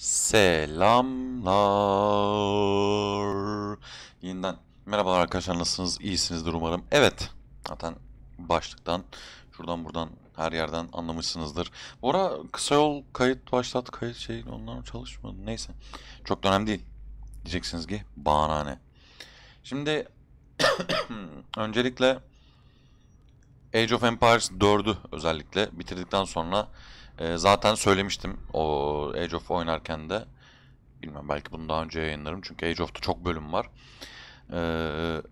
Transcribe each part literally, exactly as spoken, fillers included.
Selamlar. Yeniden merhabalar arkadaşlar, nasılsınız? İyisinizdir umarım. Evet. Zaten başlıktan şuradan buradan her yerden anlamışsınızdır. Bu ara kısa yol kayıt başlat kayıt şey onlar çalışmadı. Neyse. Çok da önemli değil. Diyeceksiniz ki bahane. Şimdi öncelikle Age of Empires dördü özellikle bitirdikten sonra e, zaten söylemiştim o Age of oynarken de. Bilmem, belki bunu daha önce yayınlarım çünkü Age of'ta çok bölüm var. Ee,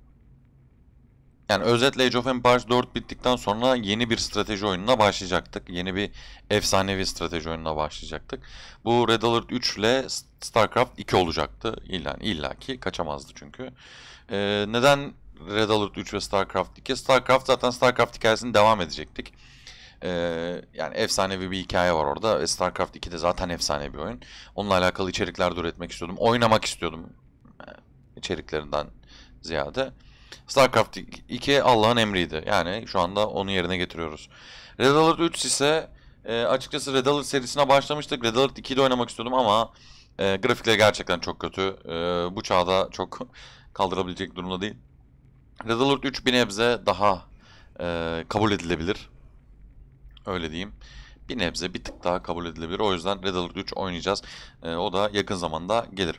Yani özetle Age of Empires dört bittikten sonra yeni bir strateji oyununa başlayacaktık. Yeni bir efsanevi strateji oyununa başlayacaktık. Bu Red Alert üç ile StarCraft iki olacaktı. İlla, illa ki kaçamazdı çünkü. Ee, neden Red Alert üç ve StarCraft iki? StarCraft zaten StarCraft hikayesini devam edecektik. Ee, Yani efsanevi bir hikaye var orada. StarCraft iki de zaten efsane bir oyun. Onunla alakalı içerikler de üretmek istiyordum. Oynamak istiyordum e, içeriklerinden ziyade. StarCraft iki Allah'ın emriydi. Yani şu anda onu yerine getiriyoruz. Red Alert üç ise e, açıkçası Red Alert serisine başlamıştık. Red Alert ikiyi de oynamak istiyordum ama e, grafikleri gerçekten çok kötü. E, bu çağda çok kaldırabilecek durumda değil. Red Alert üç bir nebze daha e, kabul edilebilir. Öyle diyeyim. Bir nebze bir tık daha kabul edilebilir. O yüzden Red Alert üç oynayacağız. E, o da yakın zamanda gelir.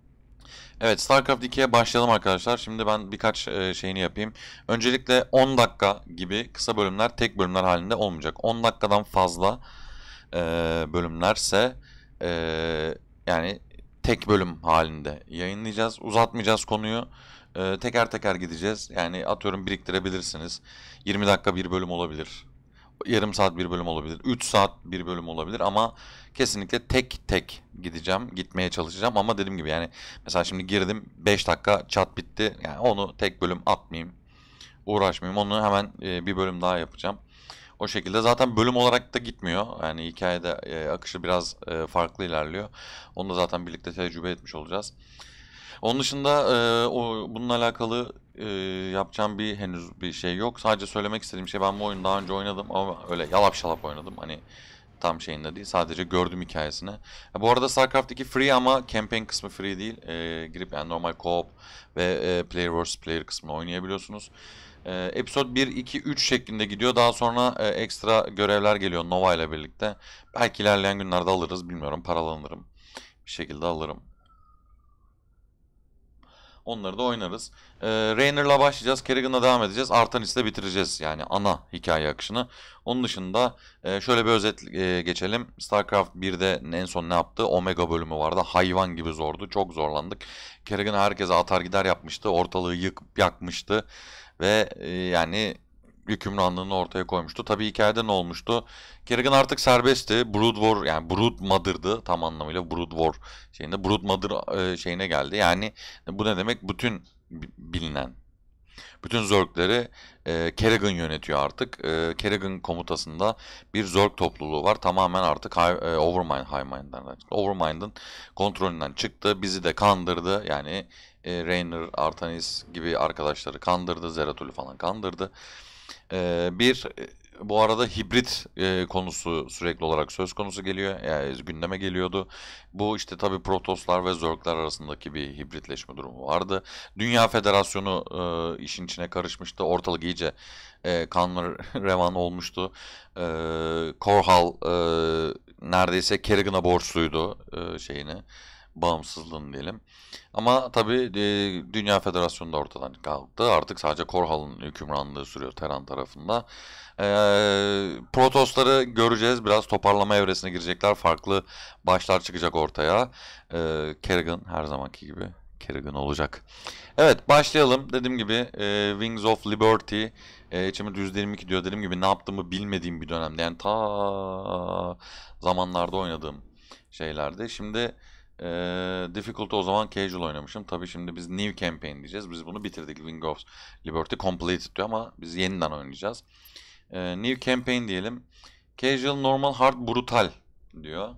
Evet, StarCraft ikiye başlayalım arkadaşlar. Şimdi ben birkaç e, şeyini yapayım. Öncelikle on dakika gibi kısa bölümler tek bölümler halinde olmayacak. on dakikadan fazla e, bölümlerse e, yani tek bölüm halinde yayınlayacağız. Uzatmayacağız konuyu. E, teker teker gideceğiz. Yani atıyorum biriktirebilirsiniz. yirmi dakika bir bölüm olabilir. Yarım saat bir bölüm olabilir. üç saat bir bölüm olabilir ama kesinlikle tek tek gideceğim. Gitmeye çalışacağım ama dediğim gibi yani mesela şimdi girdim beş dakika chat bitti. Yani onu tek bölüm atmayayım. Uğraşmayayım. Onu hemen e, bir bölüm daha yapacağım. O şekilde zaten bölüm olarak da gitmiyor. Yani hikayede e, akışı biraz e, farklı ilerliyor. Onu da zaten birlikte tecrübe etmiş olacağız. Onun dışında e, o bununla alakalı e, yapacağım bir henüz bir şey yok. Sadece söylemek istediğim şey, ben bu oyunu daha önce oynadım ama öyle yalap şalap oynadım. Hani tam şeyinde değil. Sadece gördüm hikayesini. Ha, bu arada StarCraft iki free ama campaign kısmı free değil. E, girip yani normal co-op ve e, player versus player kısmını oynayabiliyorsunuz. E, episode bir, iki, üç şeklinde gidiyor. Daha sonra e, ekstra görevler geliyor Nova ile birlikte. Belki ilerleyen günlerde alırız, bilmiyorum. Paralanırım. Bir şekilde alırım. Onları da oynarız. Ee, Rainer'la başlayacağız. Kerrigan'la devam edeceğiz. Artanis'le bitireceğiz. Yani ana hikaye akışını. Onun dışında e, şöyle bir özet e, geçelim. StarCraft birde en son ne yaptı? Omega bölümü vardı. Hayvan gibi zordu. Çok zorlandık. Kerrigan herkese atar gider yapmıştı. Ortalığı yıkıp yakmıştı. Ve e, yani hükümranlığını ortaya koymuştu. Tabii hikayede ne olmuştu? Kerrigan artık serbestti. Brood War, yani Brood Mother'dı tam anlamıyla, Brood War şeyinde. Brood Mother e, şeyine geldi. Yani bu ne demek? Bütün bilinen, bütün Zerg'leri e, Kerrigan yönetiyor artık. E, Kerrigan komutasında bir Zerg topluluğu var. Tamamen artık High, e, Overmind, Highmind'den çıktı. Overmind'ın kontrolünden çıktı. Bizi de kandırdı. Yani e, Raynor, Artanis gibi arkadaşları kandırdı. Zeratul falan kandırdı. E, bir e, Bu arada hibrit e, konusu sürekli olarak söz konusu geliyor. Yani gündeme geliyordu. Bu işte tabii Protoslar ve Zerg'ler arasındaki bir hibritleşme durumu vardı. Dünya Federasyonu e, işin içine karışmıştı. Ortalık iyice e, kanlı revan olmuştu. E, Korhal e, neredeyse Kerrigan'a borçluydu e, şeyini. Bağımsızlığını diyelim. Ama tabii e, Dünya Federasyonu da ortadan kalktı. Artık sadece Korhal'ın hükümranlığı sürüyor Terran tarafında. E, Protosları göreceğiz. Biraz toparlama evresine girecekler. Farklı başlar çıkacak ortaya. E, Kerrigan her zamanki gibi Kerrigan olacak. Evet, başlayalım. Dediğim gibi e, Wings of Liberty e, içimi düz yirmi iki diyor. Dediğim gibi ne yaptığımı bilmediğim bir dönemde. Yani ta zamanlarda oynadığım şeylerdi. Şimdi e, Difficulty o zaman Casual oynamışım. Tabii şimdi biz New Campaign diyeceğiz. Biz bunu bitirdik. Wings of Liberty Completed diyor ama biz yeniden oynayacağız. E, New Campaign diyelim. Casual, Normal, Hard, Brutal diyor.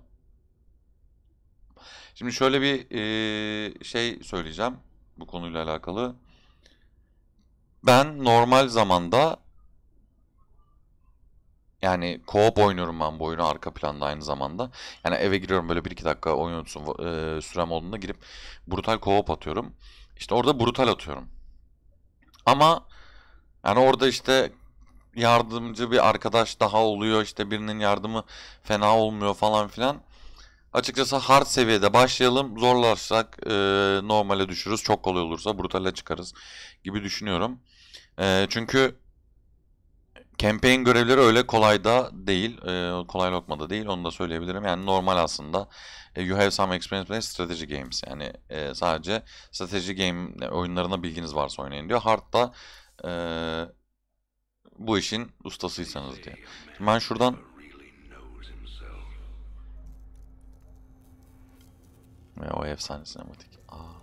Şimdi şöyle bir e, şey söyleyeceğim bu konuyla alakalı. Ben normal zamanda, Yani co-op oynuyorum ben bu oyunu arka planda aynı zamanda. Yani eve giriyorum böyle bir iki dakika oyun e, sürem olduğunda girip brutal co-op atıyorum. İşte orada brutal atıyorum. Ama yani orada işte yardımcı bir arkadaş daha oluyor. İşte birinin yardımı fena olmuyor falan filan. Açıkçası hard seviyede başlayalım. Zorlarsak e, normale düşürürüz. Çok kolay olursa brutale çıkarız gibi düşünüyorum. E, çünkü campaign görevleri öyle kolay da değil. E, kolay lokmada değil. Onu da söyleyebilirim. Yani normal aslında. E, you have some experience with strategy games. Yani e, sadece strateji game oyunlarına bilginiz varsa oynayın diyor. Hard da e, bu işin ustasıysanız diye. Şimdi ben şuradan ve o efsane sinematik. Aa.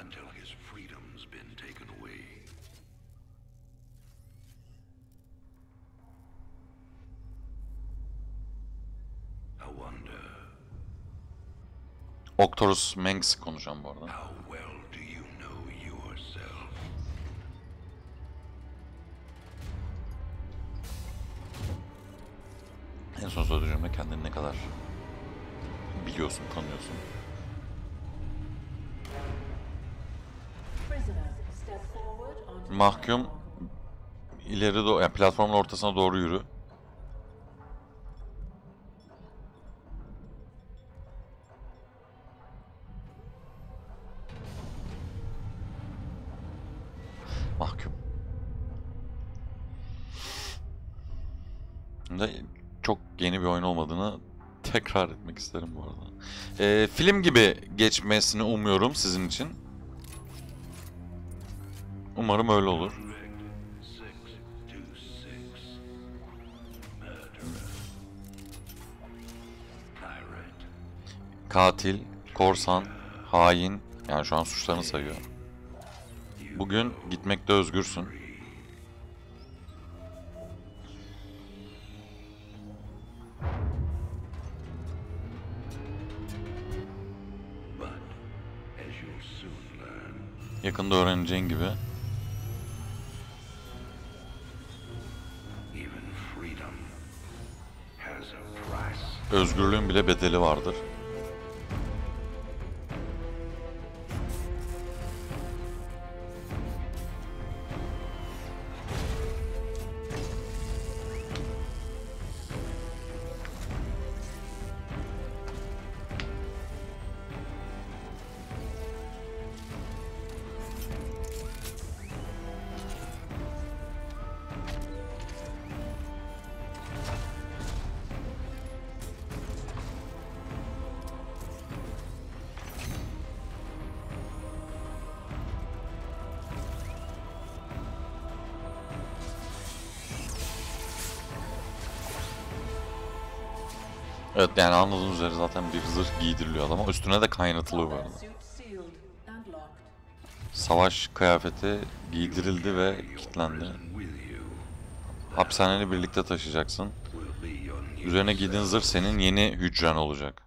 Octorus Manx konuşacağım bu arada. En son söyleyeceğimde kendini ne kadar biliyorsun, tanıyorsun. Mahkum ileri doğru, yani platformun ortasına doğru yürü. Mahkum. Şimdi çok yeni bir oyun olmadığını tekrar etmek isterim bu arada. Ee, film gibi geçmesini umuyorum sizin için. Umarım öyle olur. Katil, korsan, hain, yani şu an suçlarını sayıyor. Bugün gitmekte özgürsün. Yakında öğreneceğin gibi. Özgürlüğün bile bedeli vardır. Evet, yani anladığınız üzere zaten bir zırh giydiriliyor adama. Üstüne de kaynatılıyor bu arada. Savaş kıyafeti giydirildi ve kilitlendi. Hapishaneni birlikte taşıyacaksın. Üzerine giydiğin zırh senin yeni hücren olacak.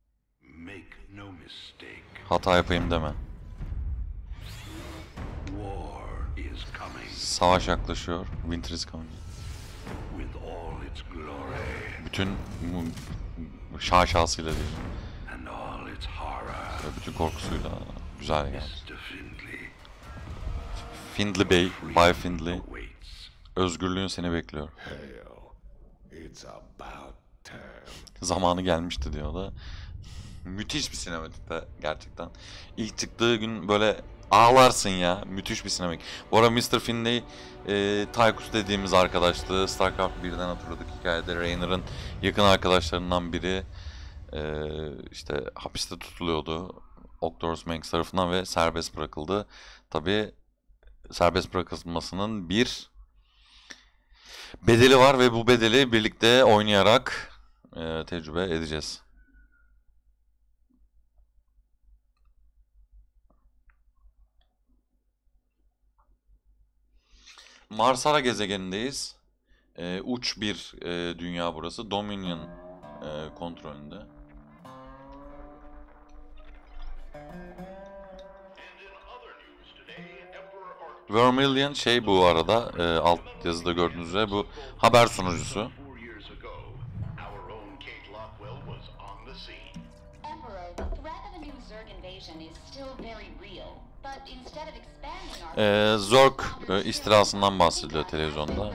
Hata yapayım deme. Savaş yaklaşıyor. Winter is coming. Bütün şaşasıyla değil. Ve bütün korkusuyla güzel geldi. Findlay Bey, Bay Findlay. Özgürlüğün seni bekliyor. Zamanı gelmişti diyor da. Müthiş bir sinematikte gerçekten. İlk çıktığı gün böyle ağlarsın ya. Müthiş bir sinematik. Bu arada mister Findlay e, Tychus dediğimiz arkadaştı. StarCraft birden hatırladık hikayede. Raynor'ın yakın arkadaşlarından biri. E, işte hapiste tutuluyordu. Octorus Manx tarafından ve serbest bırakıldı. Tabi serbest bırakılmasının bir bedeli var ve bu bedeli birlikte oynayarak e, tecrübe edeceğiz. Marsara gezegenindeyiz. E, uç bir e, dünya burası. Dominion e, kontrolünde. Vermilion şey bu arada e, alt yazıda gördüğünüz üzere bu haber sunucusu. Ee, Zerg e, istilasından bahsediliyor televizyonda.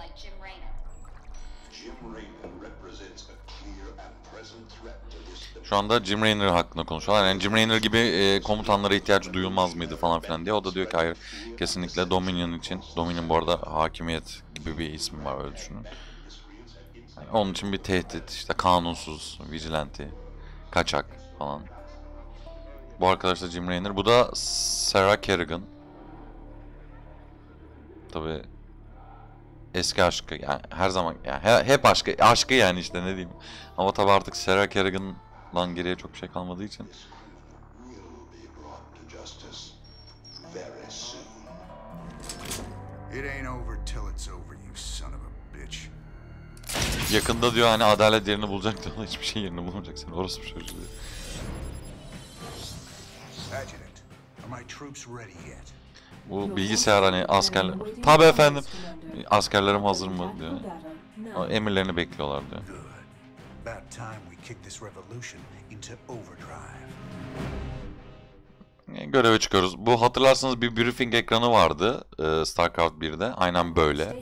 Şu anda Jim Raynor hakkında konuşuyorlar. Yani Jim Raynor gibi e, komutanlara ihtiyacı duyulmaz mıydı falan filan diye. O da diyor ki hayır, kesinlikle Dominion için. Dominion bu arada hakimiyet gibi bir ismi var, öyle düşünün. Yani onun için bir tehdit, işte kanunsuz, vigilante, kaçak falan. Bu arkadaş da Jim Raynor. Bu da Sarah Kerrigan. Tabii eski aşkı, yani her zaman, yani hep aşkı, aşkı yani işte, ne diyeyim. Ama tabii artık Sarah Kerrigan'dan geriye çok bir şey kalmadığı için. Yakında diyor hani adalet yerini bulacak diyor, hiçbir şey yerini bulmayacak, sen orası bir çocuğu diyor. Bu bilgisayar hani askerler, tabi efendim, askerlerim hazır mı diyor. Emirlerini bekliyorlar diyor. Göreve çıkıyoruz. Bu, hatırlarsanız bir briefing ekranı vardı StarCraft bir'de. Aynen böyle.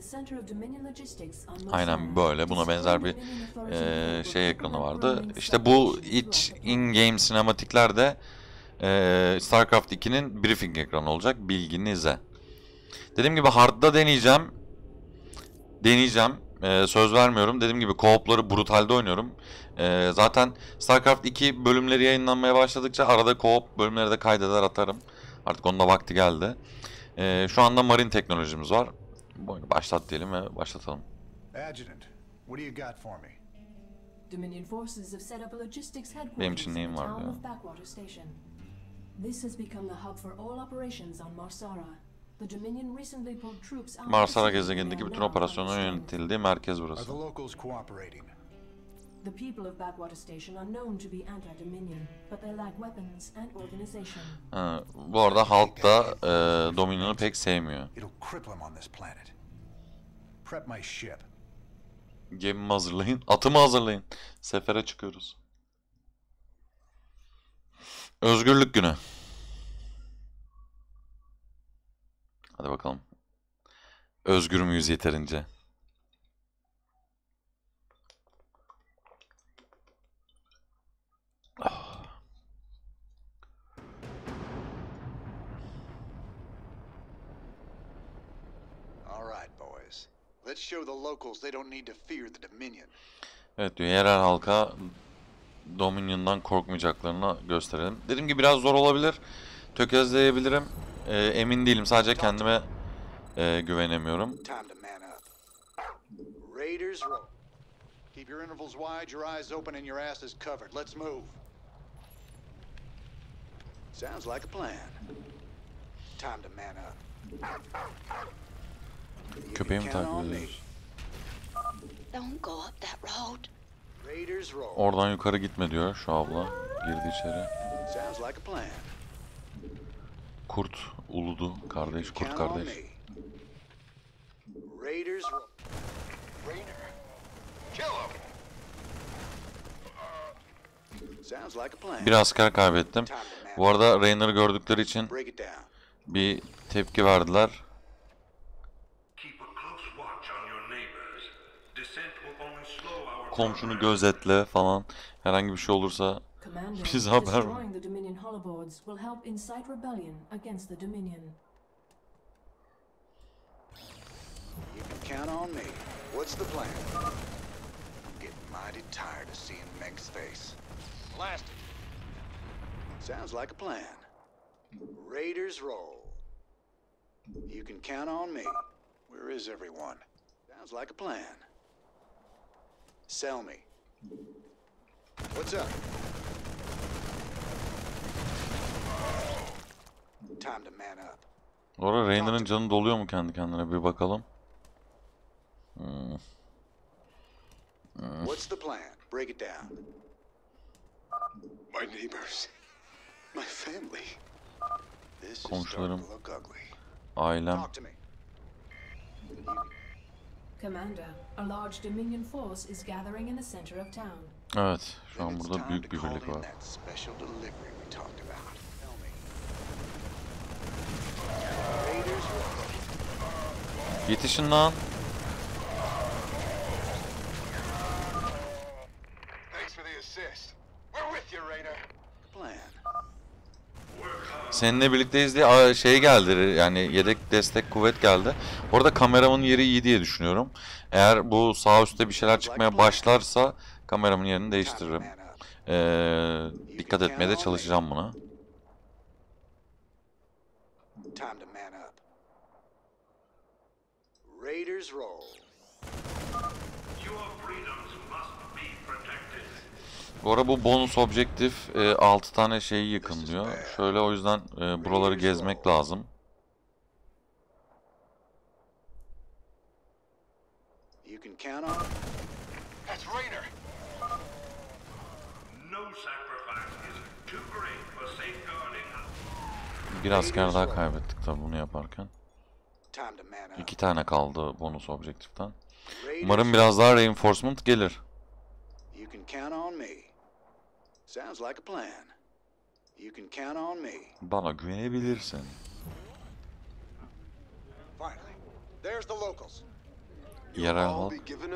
Aynen böyle. Buna benzer bir e, şey ekranı vardı. İşte bu iç in-game sinematiklerde e, StarCraft iki'nin briefing ekranı olacak. Bilginize. Dediğim gibi hard'da deneyeceğim. Deneyeceğim. Ee, söz vermiyorum. Dediğim gibi co-op'ları brutalde oynuyorum. Ee, zaten StarCraft iki bölümleri yayınlanmaya başladıkça arada co-op bölümleri de kaydeder atarım. Artık onun da vakti geldi. Ee, şu anda Marine teknolojimiz var. Bu oyunu başlat diyelim ve başlatalım. Benim için neyim var diyor. Marsara gezegenindeki bütün operasyonların yönetildiği merkez burası. Ha, bu arada halk da e, Dominion'u pek sevmiyor. Gemimi hazırlayın, atımı hazırlayın. Sefere çıkıyoruz. Özgürlük günü. Hadi bakalım. Özgür müyüz yeterince? Oh. Evet diyor, yerel halka Dominion'dan korkmayacaklarını gösterelim. Dediğim gibi biraz zor olabilir. Tökezleyebilirim. Ee, emin değilim. Sadece kendime e, güvenemiyorum. Köpeği mi takip ediyoruz? Oradan yukarı gitme diyor şu abla. Girdi içeri. Kurt uludu kardeş, kurt kardeş. Bir asker kaybettim. Bu arada Raynor'ı gördükleri için bir tepki verdiler. Komşunu gözetle falan. Herhangi bir şey olursa bize haber ver. Count on me. What's the plan? I'm getting mighty tired of seeing Meg's face. Blast it. Sounds like a plan. Raiders roll. You can count on me. Where is everyone? Sounds like a plan. Sell me. What's up? Time to man up. Orada Raynor'ın canı doluyor mu kendi kendine, bir bakalım. Hmm. Hmm. What's the plan? Break it down. My neighbors. My family. Komşularım. Ailem. Commander, a large Dominion force is gathering in the center of town. Evet, şu an burada büyük bir birlik var. Yetişin lan. Seninle birlikteyiz diye şey geldi, yani yedek destek kuvvet geldi. Orada kameramın yeri iyi diye düşünüyorum. Eğer bu sağ üstte bir şeyler çıkmaya başlarsa kameramın yerini değiştiririm. Ee, dikkat etmeye de çalışacağım buna. Bu ara bu bonus objektif e, altı tane şeyi yıkın diyor. Şöyle, o yüzden e, buraları gezmek lazım. Bir asker daha kaybettik tabi bunu yaparken. İki tane kaldı bonus objektiften. Umarım biraz daha reinforcement gelir. Bana güvenebilirsin. Yerel halk.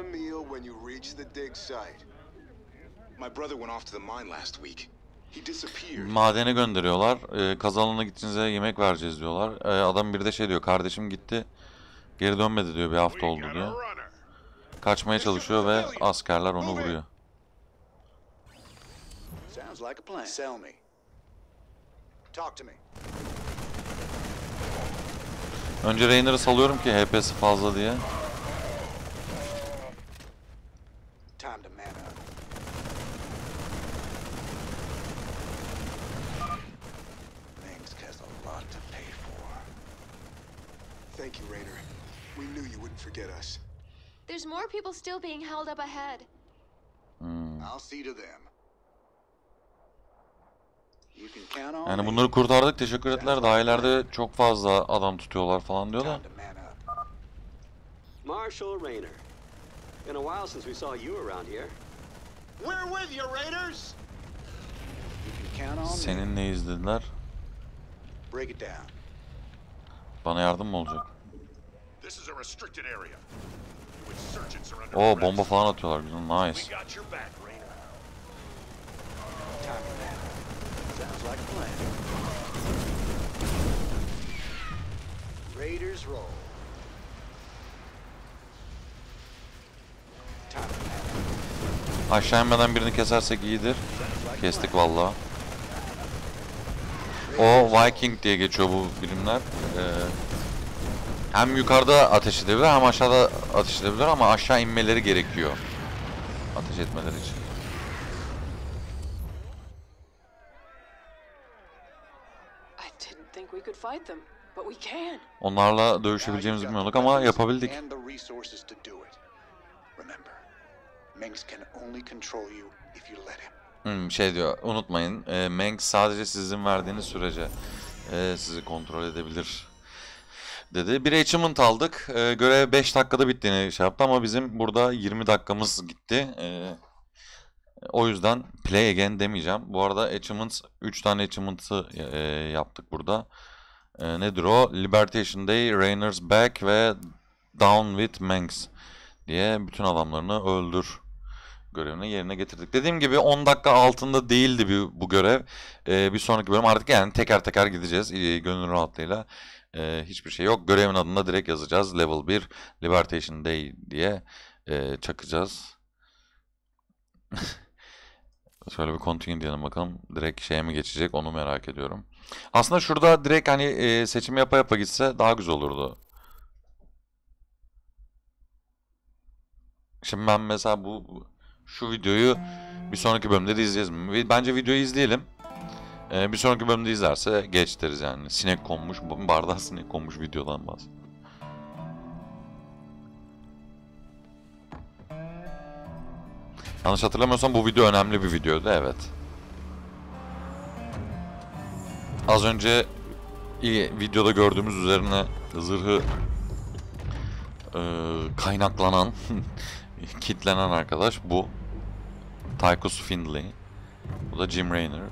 Madene gönderiyorlar. Ee, kazalına gittiğinizde yemek vereceğiz diyorlar. Ee, adam bir de şey diyor. Kardeşim gitti. Geri dönmedi diyor. Bir hafta oldu diyor. Kaçmaya çalışıyor ve askerler onu vuruyor. Önce Rainer'ı salıyorum ki H P'si fazla diye. Thank you, Rainer. We knew you wouldn't forget us. There's more people still being held up ahead. Hmm. I'll see to them. You can count on Yani me. bunları kurtardık, teşekkür ettiler. Daha ileride çok fazla adam tutuyorlar falan diyorlar. Time to man up. Marshal Rainer. Been a while since we saw you around here. We're with you, Raiders. You can count on me. Seninle izlediler. Break it down. Bana yardım mı olacak? This is a restricted area. Insurgents are under Oo, arrest. bomba falan atıyorlar. Güzel, nice. We got your back, Rainer. Time to man up. Sounds like a plan. Raiders roll. Time to man up. Aşağı inmeden birini kesersek iyidir. Kestik vallahi. O Viking diye geçiyor bu birimler. Ee, hem yukarıda ateş edebilir hem aşağıda ateş edebilir ama aşağı inmeleri gerekiyor ateş etmeleri için. I didn't think we could fight them, but we can. Onlarla dövüşebileceğimizi bilmiyorduk ama yapabildik. And the resources to do it. Remember, Mengsk can only control you if you let him. Hmm, şey diyor, unutmayın, e, Mengsk sadece sizin verdiğiniz sürece e, sizi kontrol edebilir dedi. Bir achievement aldık. E, görev beş dakikada bittiğini şey yaptı ama bizim burada yirmi dakikamız gitti. E, o yüzden play again demeyeceğim. Bu arada achievements, üç tane achievement'ı e, yaptık burada. E, nedir o? Libertation Day, Rainer's Back ve Down with Mengsk diye bütün adamlarını öldür görevini yerine getirdik. Dediğim gibi on dakika altında değildi bir, bu görev. Ee, bir sonraki bölüm artık yani teker teker gideceğiz. Ee, gönül rahatlığıyla. Ee, hiçbir şey yok. Görevin adını da direkt yazacağız. Level bir Libertation Day diye e, çakacağız. Şöyle bir continue diyelim bakalım. Direkt şeye mi geçecek onu merak ediyorum. Aslında şurada direkt hani e, seçim yapa yapa gitse daha güzel olurdu. Şimdi ben mesela bu şu videoyu bir sonraki bölümde de izleyeceğiz mi? Bence videoyu izleyelim. Ee, bir sonraki bölümde izlerse geç deriz yani. Sinek konmuş, bardağa sinek konmuş videodan bahsediyor. Yanlış hatırlamıyorsam bu video önemli bir videoydu, evet. Az önce videoda gördüğümüz üzerine zırhı e, kaynaklanan, kitlenen arkadaş bu. Tychus Findlay. Bu da Jim Raynor.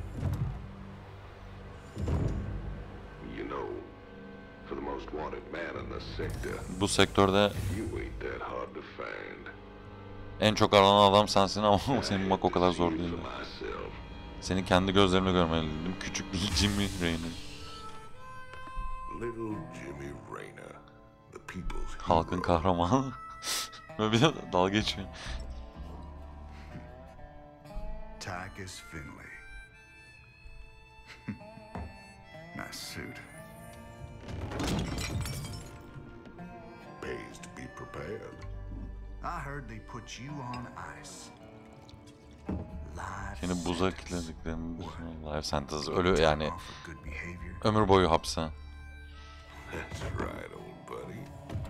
You know, for the most wanted man in the sector, Bu sektörde you ain't that hard to find. en çok aranan adam sensin ama senin bulmak o kadar zor değil. Myself. Seni kendi gözlerimle görmeliydim. Küçük bir Jimmy Raynor. Little Jimmy Raynor, the people's Halkın hero. kahramanı. Böyle bir de dalga geçiyor. Tychus Finley. Nice suit. Pays to be prepared. I heard they put you on ice. Life Seni buza sentence. kilitlediklerini düşünüyorum. Life sentence. Ölü yani Off for good behavior. ömür boyu hapse. That's right, old buddy.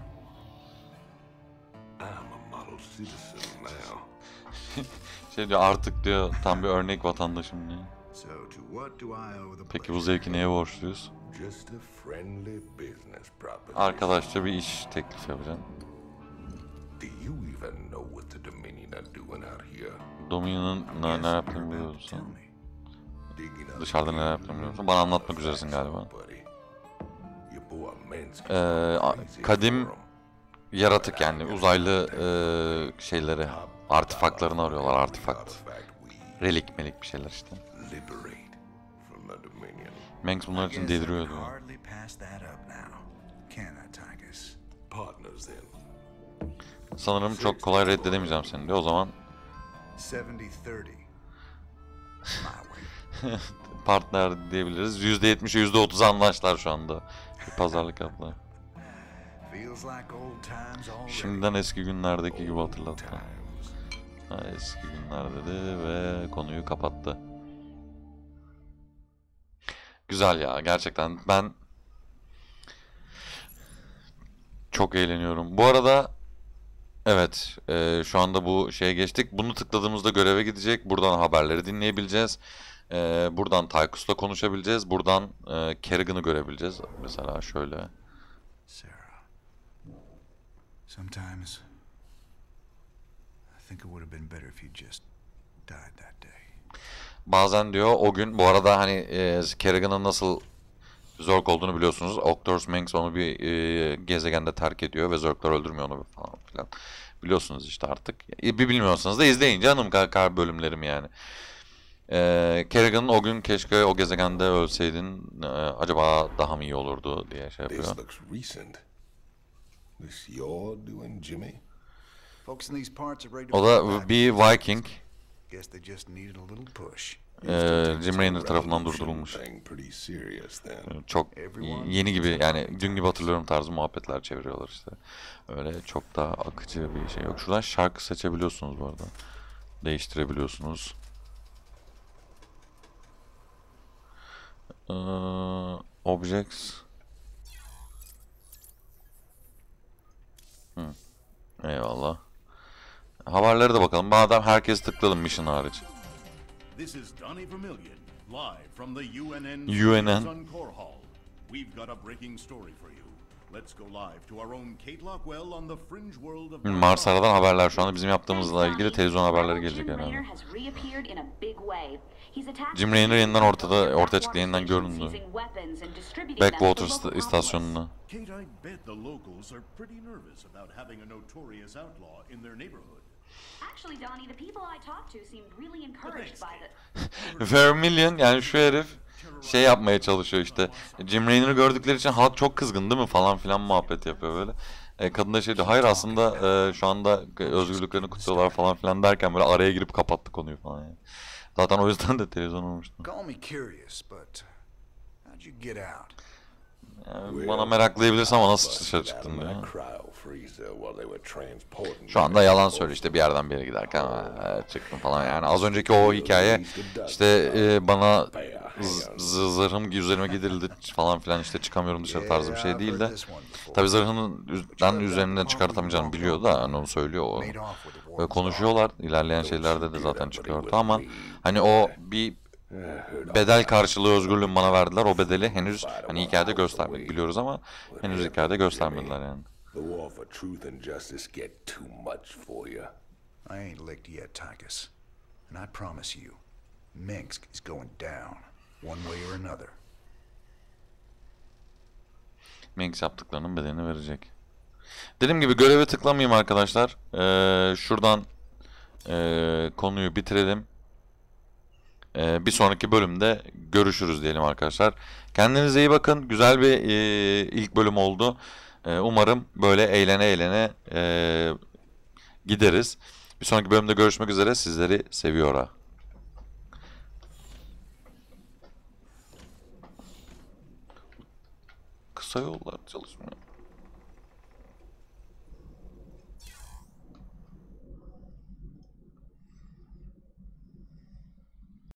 I'm a model citizen now. Şey diyor artık diyor tam bir örnek vatandaşım diyor. So to what do I owe the Peki bu pleasure? zevki neye borçluyuz? Just a friendly business proposition. Arkadaşça bir iş teklif yapacağım. Do you even know what the Dominion are doing out here? Dominion'ın ne, ne Guess yaptığını you're biliyor about to tell musun? me. Digging up Dışarıda neler yaptığını biliyor musun? Bana anlatmak üzeresin galiba. buddy. Your boy Minsky's Ee, a- crazy kadim for 'em. yaratık yani uzaylı e, şeyleri, artifaklarını arıyorlar, artifakt. Artifact we Relik melik bir şeyler işte. liberate from the Dominion. Manx bunlar için Guess I deliriyor can diyor. hardly pass that up now. Can I, Tychus? Partners then. Sanırım çok kolay reddedemeyeceğim seni diyor. O zaman seventy thirty. My way. partner diyebiliriz. yüzde yetmişe yüzde otuza anlaştılar şu anda. Bir pazarlık yaptılar. Feels like old times already. Şimdiden eski günlerdeki gibi hatırlattı. Times. Ha, eski günler dedi ve konuyu kapattı. Güzel ya gerçekten ben çok eğleniyorum. Bu arada evet e, şu anda bu şeye geçtik. Bunu tıkladığımızda göreve gidecek. Buradan haberleri dinleyebileceğiz. E, buradan Tychus'la konuşabileceğiz. Buradan e, Kerrigan'ı görebileceğiz. Mesela şöyle. Sarah. Sometimes I think it would have been better if you just died that day. Bazen diyor o gün bu arada hani e, Kerrigan'ın nasıl Zerg olduğunu biliyorsunuz. Octorus Manx onu bir e, gezegende terk ediyor ve Zerg'ler öldürmüyor onu falan filan. Biliyorsunuz işte artık. E, bir bilmiyorsanız da izleyin canım kar, kar bölümlerim yani. E, Kerrigan'ın o gün keşke o gezegende ölseydin e, acaba daha mı iyi olurdu diye şey yapıyor. This looks recent. This you're doing, Jimmy? Folks in these parts are ready to O fight da back. bir Viking. Guess they just needed a little push. E, Jim Raynor tarafından durdurulmuş. Thing pretty serious then. Çok yeni gibi yani dün gibi hatırlıyorum tarzı muhabbetler çeviriyorlar işte. Öyle çok da akıcı bir şey yok. Şuradan şarkı seçebiliyorsunuz bu arada. Değiştirebiliyorsunuz. Ee, objects. Hı. Eyvallah. Haberlere de bakalım. Madem herkes tıkladım mission hariç. This is Donnie Vermillion, live from the U N N U N N. on Core Hall. We've got a breaking story for you. Let's go live to our own Kate Lockwell on the fringe world of Mars aradan haberler şu anda bizim yaptığımızla ilgili televizyon haberleri gelecek herhalde. Jim Raynor yeniden ortada, ortaya çıktı, yeniden göründü. Backwater st- istasyonuna. Kate, I bet the locals are pretty nervous about having a notorious outlaw in their neighborhood. Actually, Donnie, the people I talked to seemed really encouraged by the... Vermilion yani şu herif şey yapmaya çalışıyor işte. Jim Raynor'ı gördükleri için halk çok kızgın değil mi falan filan muhabbet yapıyor böyle. E, kadın da şey diyor hayır aslında e, şu anda özgürlüklerini kutluyorlar falan filan derken böyle araya girip kapattı konuyu falan yani. Zaten o yüzden de televizyon olmuştu. Call me curious, but how'd you get out? Yani bana meraklayabilirsin ama nasıl dışarı çıktın diyor. Şu anda yalan söylüyor işte bir yerden bir yere giderken e, çıktım falan yani. Az önceki o hikaye işte e, bana z- zırhım üzerime gidildi falan filan işte çıkamıyorum dışarı tarzı bir şey değil de. Tabi zırhının üzerinden çıkartamayacağını biliyor da hani onu söylüyor o. Ve konuşuyorlar ilerleyen şeylerde de zaten çıkıyordu ama hani o bir bedel karşılığı özgürlüğümü bana verdiler. O bedeli henüz hani hikayede göstermedi biliyoruz ama henüz hikayede göstermediler yani. The war for truth and justice get too much for you. I ain't licked yet, Tychus. And I promise you, Minsk is going down, one way or another. Minsk yaptıklarının bedelini verecek. Dediğim gibi göreve tıklamayayım arkadaşlar. Ee, şuradan e, konuyu bitirelim. Ee, bir sonraki bölümde görüşürüz diyelim arkadaşlar. Kendinize iyi bakın. Güzel bir e, ilk bölüm oldu. E, umarım böyle eğlene eğlene e, gideriz. Bir sonraki bölümde görüşmek üzere. Sizleri seviyorum. Kısa yollar çalışmıyor.